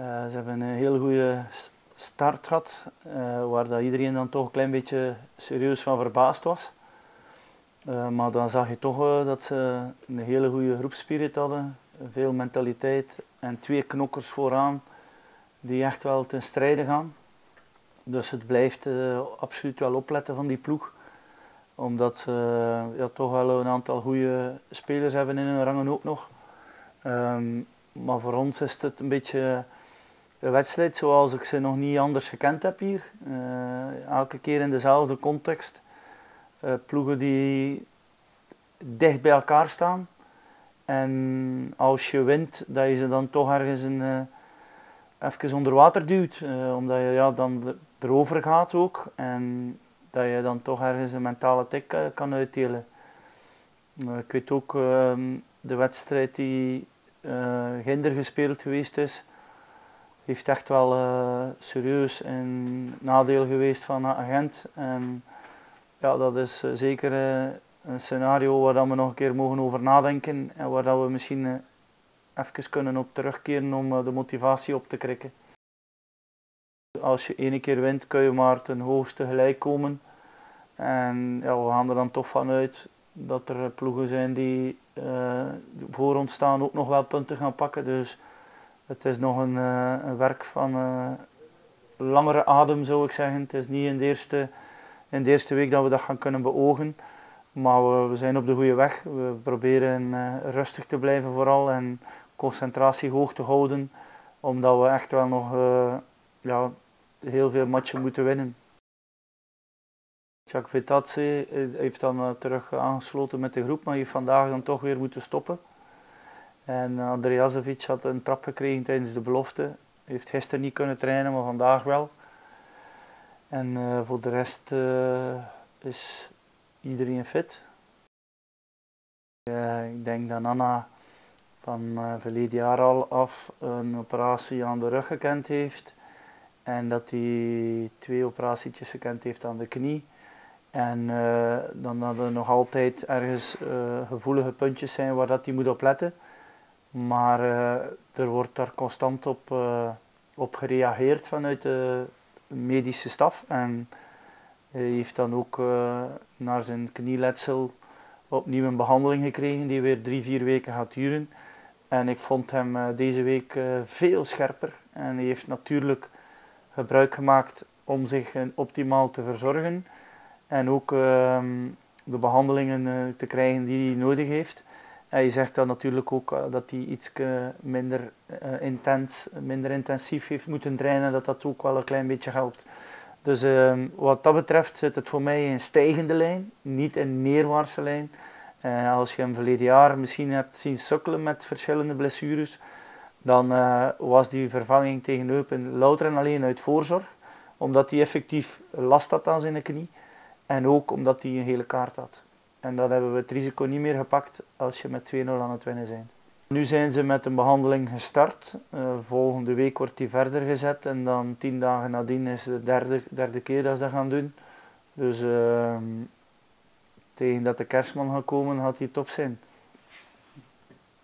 Ze hebben een heel goede start gehad, waar dat iedereen dan toch een klein beetje serieus van verbaasd was. Maar dan zag je toch dat ze een hele goede groepspirit hadden, veel mentaliteit en 2 knokkers vooraan die echt wel ten strijde gaan. Dus het blijft absoluut wel opletten van die ploeg, omdat ze toch wel een aantal goede spelers hebben in hun rangen ook nog. Maar voor ons is het een beetje een wedstrijd zoals ik ze nog niet anders gekend heb hier. Elke keer in dezelfde context. Ploegen die dicht bij elkaar staan. En als je wint, dat je ze dan toch ergens even onder water duwt. Omdat je dan erover gaat ook. En dat je dan toch ergens een mentale tik kan uitdelen. Ik weet ook de wedstrijd die ginder gespeeld geweest is. Heeft echt wel serieus een nadeel geweest van Agent. En ja, dat is zeker een scenario waar we nog een keer mogen over nadenken en waar dat we misschien even kunnen op terugkeren om de motivatie op te krikken. Als je 1 keer wint, kun je maar ten hoogste gelijk komen. En ja, we gaan er dan toch vanuit dat er ploegen zijn die voor ons staan ook nog wel punten gaan pakken. Dus het is nog een werk van langere adem, zou ik zeggen. Het is niet in de eerste week dat we dat gaan kunnen beogen. Maar we zijn op de goede weg. We proberen rustig te blijven vooral en concentratie hoog te houden. Omdat we echt wel nog heel veel matchen moeten winnen. Jacques Vetazzi heeft dan terug aangesloten met de groep, maar heeft vandaag dan toch weer moeten stoppen. En Andrejasevic had een trap gekregen tijdens de belofte. Heeft gisteren niet kunnen trainen, maar vandaag wel. En voor de rest is iedereen fit. Ik denk dat Anna van verleden jaar al af een operatie aan de rug gekend heeft. En dat hij 2 operatietjes gekend heeft aan de knie. En dan dat er nog altijd ergens gevoelige puntjes zijn waar dat hij moet op letten. Maar er wordt daar constant op gereageerd vanuit de medische staf. En hij heeft dan ook naar zijn knieletsel opnieuw een behandeling gekregen die weer 3-4 weken gaat duren. En ik vond hem deze week veel scherper. En hij heeft natuurlijk gebruik gemaakt om zich optimaal te verzorgen. En ook de behandelingen te krijgen die hij nodig heeft. En je zegt dan natuurlijk ook dat hij iets minder intensief heeft moeten trainen, dat dat ook wel een klein beetje helpt. Dus wat dat betreft zit het voor mij in stijgende lijn, niet in neerwaartse lijn. Als je hem verleden jaar misschien hebt zien sukkelen met verschillende blessures, dan was die vervanging tegen Eupen louter en alleen uit voorzorg, omdat hij effectief last had aan zijn knie en ook omdat hij een gele kaart had. En dan hebben we het risico niet meer gepakt als je met 2-0 aan het winnen bent. Nu zijn ze met een behandeling gestart. Volgende week wordt die verder gezet en dan 10 dagen nadien is de derde keer dat ze dat gaan doen. Dus tegen dat de kerstman gaat komen, gaat hij top zijn.